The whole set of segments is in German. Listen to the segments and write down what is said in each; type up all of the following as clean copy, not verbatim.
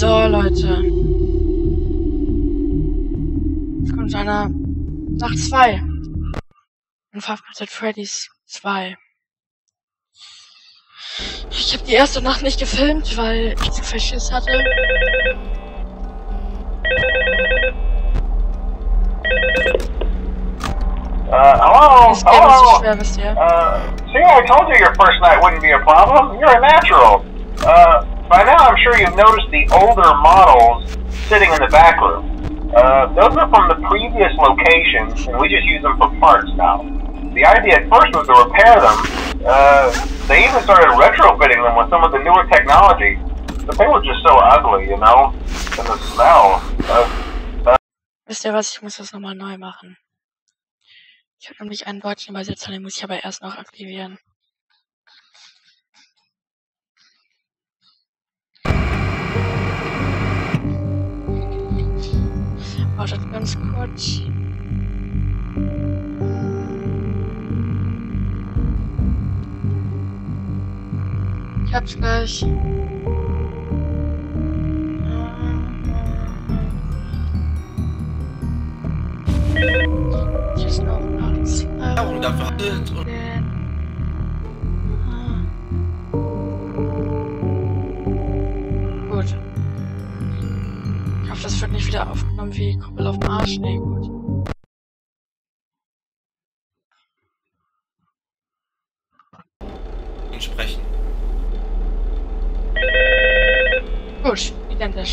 So, Leute. Jetzt kommt einer nach 2. Und Five Nights at Freddy's 2. Ich habe die erste Nacht nicht gefilmt, weil ich zu viel Schiss hatte. Hello? Das Game ist so schwer, wisst ihr? See, I told you your first night wouldn't be a problem. You're a natural. By now I'm sure you've noticed the older models sitting in the back room. Those are from the previous location, and we just use them for parts now. The idea at first was to repair them. They even started retrofitting them with some of the newer technology. But they were just so ugly, you know? And the smell. Wisst ihr was? Ich muss das nochmal neu machen. Ich habe nämlich einen deutschen Übersetzer, den muss ich aber erst noch aktivieren. Wartet ganz kurz. Ich hab's gleich. Hier ist noch nachts. Dafür handelt und Gut. Ich hoffe, das wird nicht wieder aufgenommen wie Kuppel auf dem Arsch. Nee, gut. sprechen. Gut, identisch.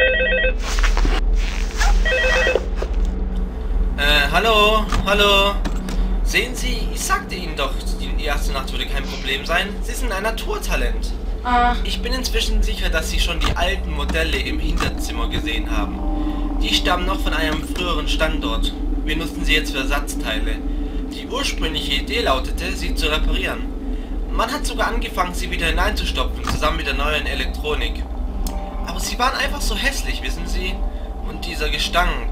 Hallo. Sehen Sie, ich sagte Ihnen doch, die erste Nacht würde kein Problem sein. Sie sind ein Naturtalent. Ich bin inzwischen sicher, dass Sie schon die alten Modelle im Hinterzimmer gesehen haben. Die stammen noch von einem früheren Standort. Wir nutzen sie jetzt für Ersatzteile. Die ursprüngliche Idee lautete, sie zu reparieren. Man hat sogar angefangen, sie wieder hineinzustopfen, zusammen mit der neuen Elektronik. Aber sie waren einfach so hässlich, wissen Sie? Und dieser Gestank.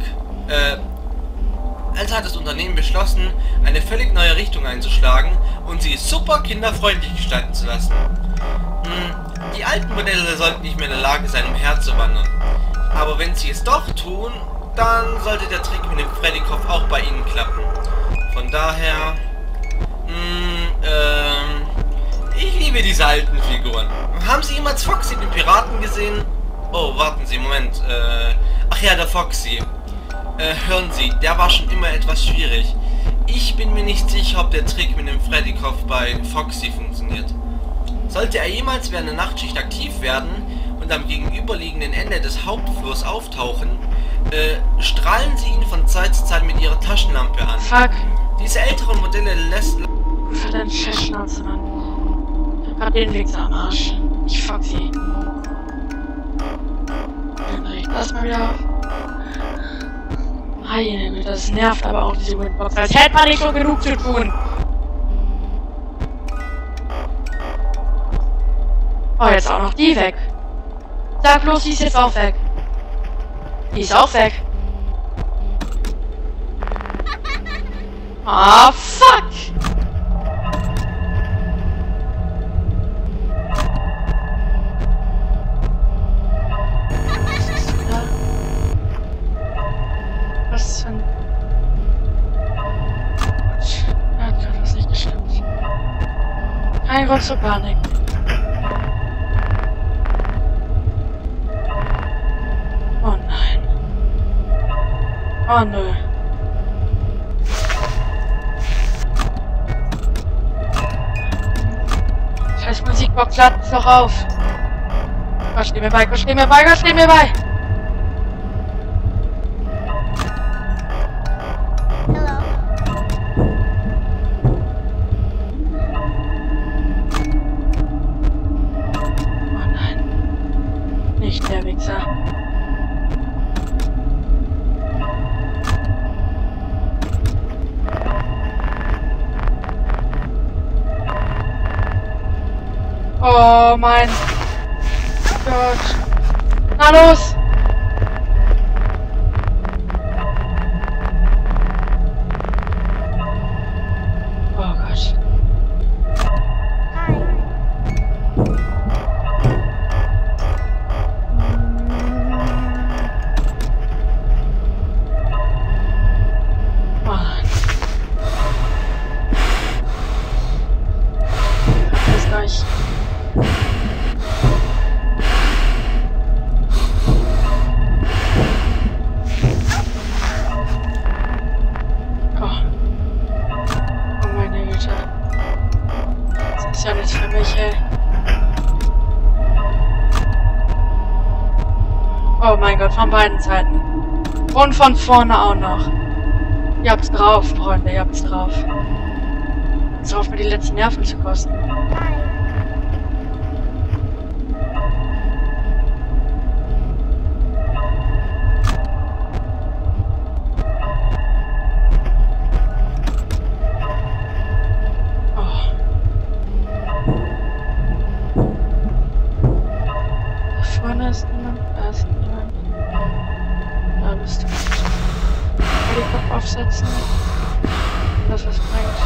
Also hat das Unternehmen beschlossen, eine völlig neue Richtung einzuschlagen und sie super kinderfreundlich gestalten zu lassen. Die alten Modelle sollten nicht mehr in der Lage sein, umherzuwandern. Aber wenn sie es doch tun, dann sollte der Trick mit dem Freddy-Kopf auch bei ihnen klappen. Von daher... ich liebe diese alten Figuren. Haben Sie jemals Foxy, den Piraten, gesehen? Oh, warten Sie, Moment. Ach ja, der Foxy. Hören Sie, der war schon immer etwas schwierig. Ich bin mir nicht sicher, ob der Trick mit dem Freddy-Kopf bei Foxy funktioniert. Sollte er jemals während der Nachtschicht aktiv werden und am gegenüberliegenden Ende des Hauptflurs auftauchen, strahlen Sie ihn von Zeit zu Zeit mit Ihrer Taschenlampe an. Fuck. Diese älteren Modelle lässt... Für deinen Scheißschnauze, Mann. Ich hab grad den Wichser am Arsch. Ich fuck sie. Lass mal wieder auf. Heilige, das nervt aber auch diese Windbox. Als hätte man nicht so genug zu tun. Oh, jetzt auch noch die weg. Sag bloß, die ist jetzt auch weg. Die ist auch weg. Ah, fuck! Was denn? Er hat gerade was nicht gestimmt. Kein Grund zur Panik. Oh nein. Oh nö. Scheiß Musikbox, ladet doch auf. Gott, steh mir bei, Gott, steh mir bei, Gott, steh mir bei. Oh nein. Nicht der Wichser. Oh mein Gott. Na los! Oh Gott. Oh mein Gott, von beiden Seiten. Und von vorne auch noch. Ihr habt's drauf, Freunde, ihr habt's drauf. Jetzt auf mir die letzten Nerven zu kosten. Vorne ist niemand, da ist niemand. Da bist du. Den Kopf aufsetzen. Das was bringt.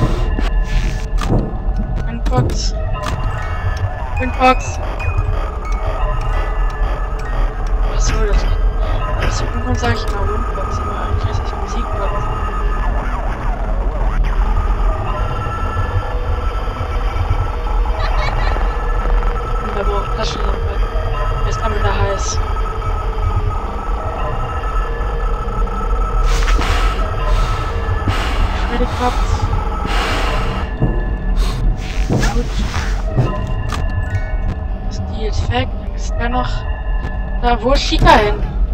Windbox. Windbox. Achso, das ist irgendwann sage ich immer Windbox, aber eigentlich heißt das Musikbox. Und da braucht Taschenlampe. Jetzt kann man da heiß. Schwedekopf. Gut. Ist die jetzt weg? Dann ist der noch. Da, wo ist Chica hin?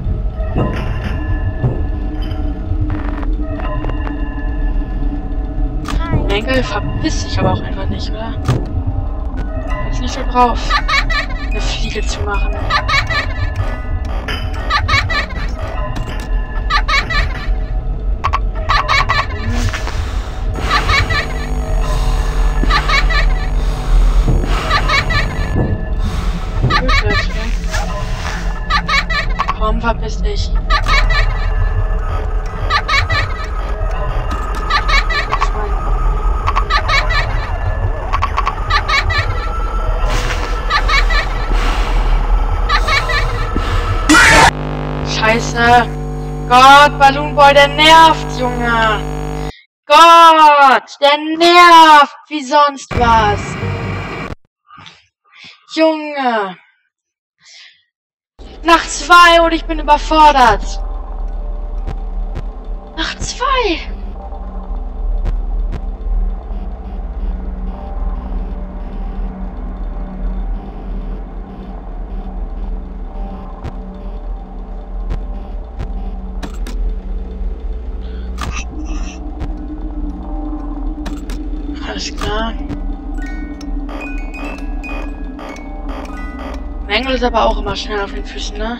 Engel verpiss sich aber auch einfach nicht, oder? Ist nicht so drauf, eine Fliege zu machen. Komm, verpiss dich. Scheiße. Gott, Balloon Boy, der nervt, Junge. Gott, der nervt wie sonst was. Junge. Nach 2 und ich bin überfordert. Nach 2. Alles klar. Engel ist aber auch immer schnell auf den Füßen, ne?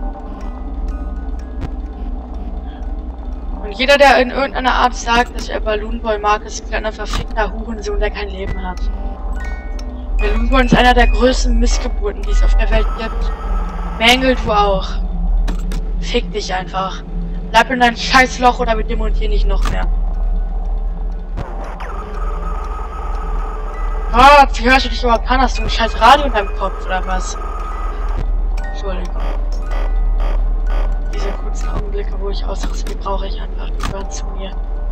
Und jeder, der in irgendeiner Art sagt, dass er Balloon Boy mag, ist ein kleiner verfickter Hurensohn, der kein Leben hat. Balloon Boy ist einer der größten Missgeburten, die es auf der Welt gibt. Mängel, du auch. Fick dich einfach. Bleib in deinem Scheißloch oder wir demontieren dich noch mehr. Gott, wie hörst du dich überhaupt an? Hast du ein scheiß Radio in deinem Kopf oder was? Entschuldigung. Diese kurzen Augenblicke, wo ich ausraste, die brauche ich einfach. Die gehören zu mir.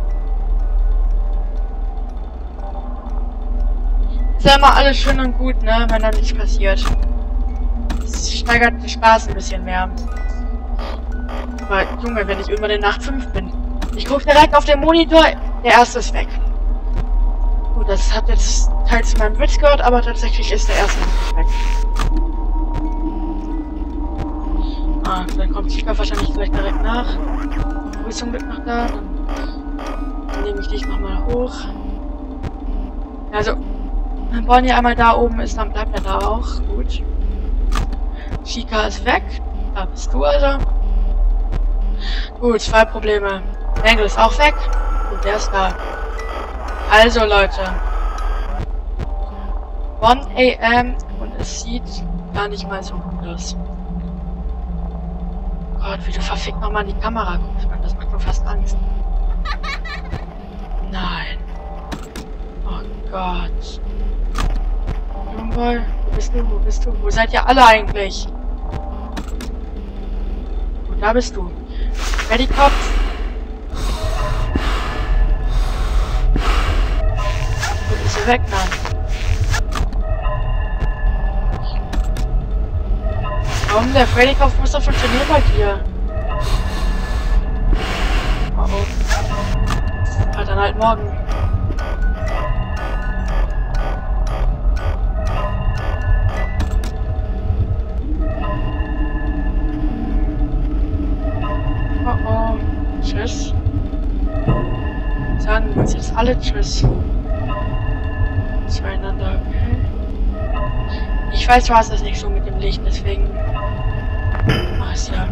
Ist ja immer alles schön und gut, ne? Wenn da nichts passiert. Das steigert den Spaß ein bisschen mehr. Aber Junge, wenn ich irgendwann in Nacht 5 bin. Ich gucke direkt auf den Monitor, der erste ist weg. Gut, das hat jetzt teils zu meinem Witz gehört, aber tatsächlich ist der erste nicht weg. Ah, dann kommt Chica wahrscheinlich gleich direkt nach. Du bist zum Glück noch da. Dann nehme ich dich nochmal hoch. Also, wenn Bonnie einmal da oben ist, dann bleibt er da auch. Gut. Chica ist weg. Da bist du also. Gut, 2 Probleme. Engel ist auch weg. Und der ist da. Also Leute. 1 AM und es sieht gar nicht mal so gut aus. Gott, wie du verfickt nochmal in die Kamera guckst, man. Das macht mir fast Angst. Nein. Oh Gott. Jungboy, wo bist du? Wo bist du? Wo seid ihr alle eigentlich? Und da bist du. Ready, Kopf? Wo bist du weg, Mann? Warum der Freddy-Kopf muss doch funktionieren bei dir? Oh oh. Ah, dann halt morgen. alle tschüss. Zueinander, okay. Ich weiß, du hast das nicht so mit dem Licht, deswegen mach es ja.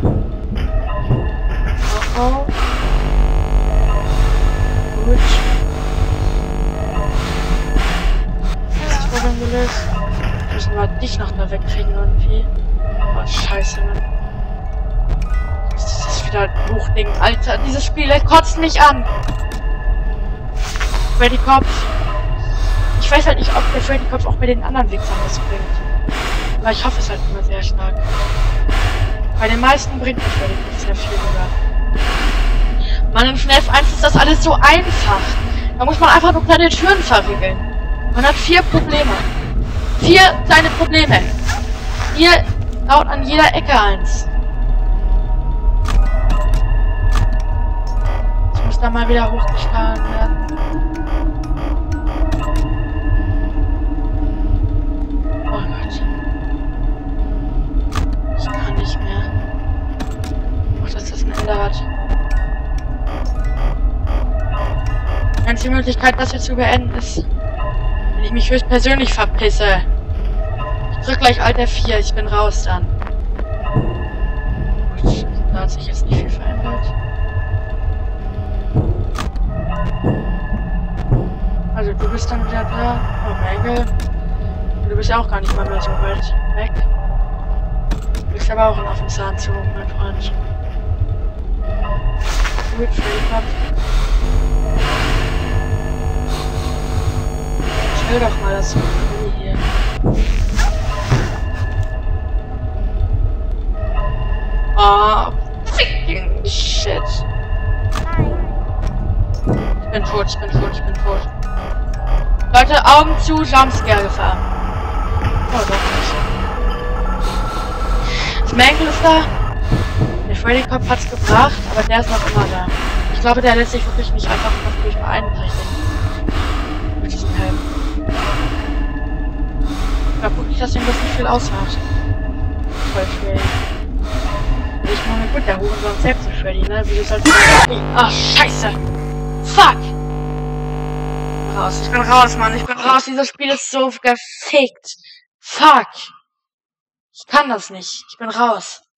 Oh oh. Gut. Das ist Problem gelöst. Müssen wir dich noch da wegkriegen irgendwie. Oh, scheiße, Mann. Das ist wieder ein Buchding. Alter, dieses Spiel kotzt mich an. Freddy Cops. Ich weiß halt nicht, ob der Freddy Cops auch bei den anderen Wichsern was bringt. Aber ich hoffe es halt immer sehr stark. Bei den meisten bringt der Freddy Cops sehr viel sogar. Mann, in FNAF 1 ist das alles so einfach. Da muss man einfach nur kleine Türen verriegeln. Man hat 4 Probleme. 4 kleine Probleme. Hier laut an jeder Ecke eins. Ich muss da mal wieder hochgefahren werden. Oh Gott. Ich kann nicht mehr. Oh, dass das ein Ende hat. Die einzige Möglichkeit, das hier zu beenden, ist, wenn ich mich höchstpersönlich verpisse. Ich drück gleich Alt F4, ich bin raus dann. Gut, da hat sich jetzt nicht viel verändert. Also du bist dann wieder da. Oh Michael. Du bist ja auch gar nicht mal mehr so weit weg. Du bist aber auch auf den Zahn zu, mein Freund. Gut, Freddy Cops. Ich will doch mal das Freddy hier. Oh, freaking shit. Ich bin tot, ich bin tot, ich bin tot. Leute, Augen zu, Jumpscare Gefahr. Oh, doch nicht. Das Mangle ist da. Der Freddy Cop hat's gebracht, aber der ist noch immer da. Ich glaube, der lässt sich wirklich nicht einfach durch beeinträchtigen. Mit diesem Helm. Ich glaube wirklich, dass ihm das nicht viel ausmacht. Voll Freddy. Ich meine, gut, der Hurensohn selbst ist Freddy, ne? Wie du sollst nicht. Ach, scheiße! Fuck! Raus, ich bin raus, Mann, ich bin raus. Dieses Spiel ist so gefickt. Fuck! Ich kann das nicht. Ich bin raus.